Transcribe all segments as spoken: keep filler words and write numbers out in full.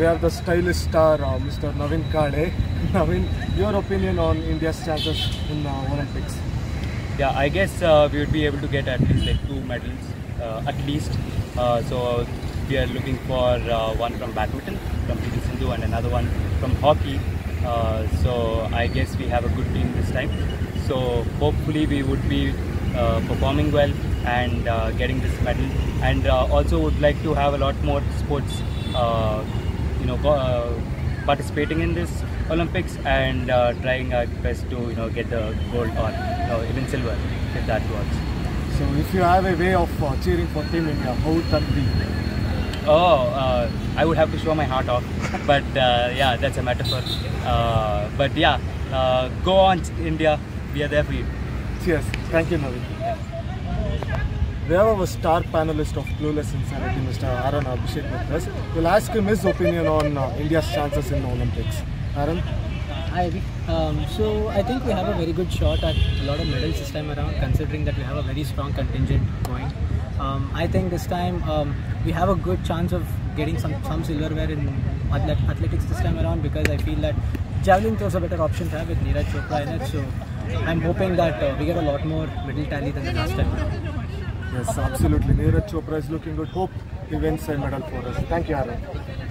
we have the stylish star, uh, Mister Navin Kade. Navin, your opinion on India's chances in uh, Olympics? Yeah, I guess uh, we would be able to get at least like two medals, uh, at least. Uh, so we are looking for uh, one from badminton, from P V Sindhu, and another one from hockey. Uh, so I guess we have a good team this time. So hopefully we would be uh, performing well and uh, getting this medal. And uh, also would like to have a lot more sports, uh, you know, uh, participating in this Olympics and uh, trying our best to you know get the gold or you know, even silver if that works. So if you have a way of uh, cheering for Team India, how would that be? Oh, uh, I would have to show my heart off, but uh, yeah, that's a metaphor. Uh, but yeah, uh, go on India, we are there for you. Cheers. Thank you, Navin. We have our star panelist of Clueless Insanity, Mister Aaron Abhishek with us. We'll ask him his opinion on uh, India's chances in the Olympics. Aaron? Hi, Abhi. Um, so I think we have a very good shot at a lot of medals this time around, considering that we have a very strong contingent going. Um, I think this time um, we have a good chance of getting some, some silverware in athletics this time around, because I feel that javelin throws a better option to have with Neeraj Chopra in it. So I'm hoping that uh, we get a lot more medal tally than the last time around. Yes, absolutely. Neeraj Chopra is looking good. Hope he wins a medal for us. Thank you, Aaron.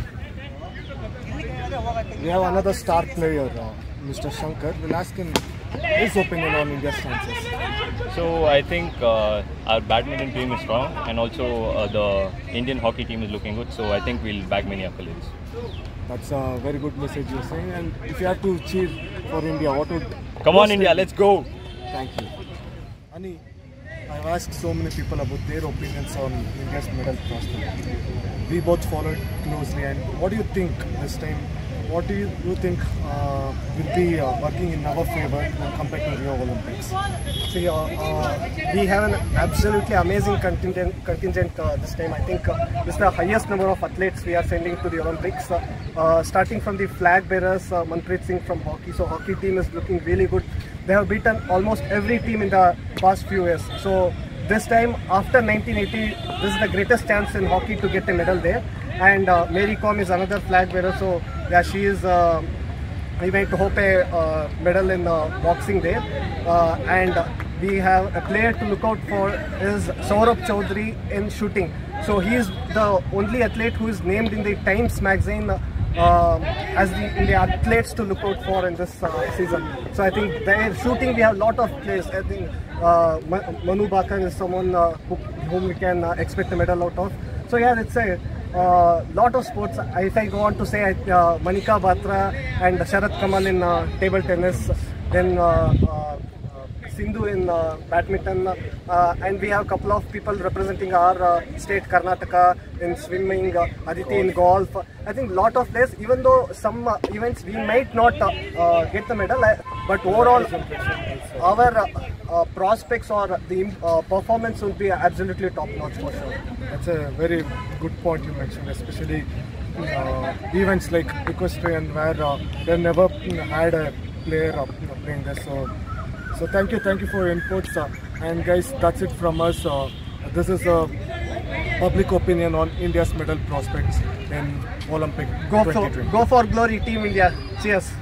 We have another star player, uh, Mister Shankar. We'll ask him his opinion on India's chances. So I think uh, our badminton team is strong, and also uh, the Indian hockey team is looking good. So I think we'll bag many accolades. That's a very good message you're saying. And if you have to cheer for India, what would... Come on India, let's go! Thank you. Ani, I've asked so many people about their opinions on India's medal prospect. We both followed closely, and what do you think this time? What do you, you think uh, will be uh, working in our favor when compared to Rio Olympics? See, uh, uh, we have an absolutely amazing contingent, contingent uh, this time. I think uh, this is the highest number of athletes we are sending to the Olympics. Uh, uh, starting from the flag bearers, uh, Manpreet Singh from hockey. So hockey team is looking really good. They have beaten almost every team in the past few years. So this time, after nineteen eighty, this is the greatest chance in hockey to get a medal there. And uh, Mary Kom is another flag bearer. So yeah, she is. Uh, we went to hope a uh, medal in uh, boxing there. Uh, and uh, we have a player to look out for is Saurabh Chaudhary in shooting. So he is the only athlete who is named in the Times magazine uh, as the, in the athletes to look out for in this uh, season. So I think their shooting, we have a lot of players. I think uh, Manu Bhakan is someone uh, who, whom we can uh, expect a medal out of. So yeah, it's a uh, lot of sports. If I go on to say uh, Manika Batra and Sharath Kamal in uh, table tennis, then uh, uh, Sindhu in uh, badminton, uh, and we have a couple of people representing our uh, state, Karnataka, in swimming, uh, Aditi in golf. I think a lot of players, even though some uh, events we might not uh, uh, get the medal, uh, but overall our uh, uh, prospects or the uh, performance will be absolutely top notch for sure. That's a very good point you mentioned, especially uh, events like equestrian where uh, they never had a player uh, playing there. So. So thank you, thank you for your inputs, uh, and guys, that's it from us. Uh, this is a public opinion on India's medal prospects in Olympic go for, go for glory, Team India. Cheers.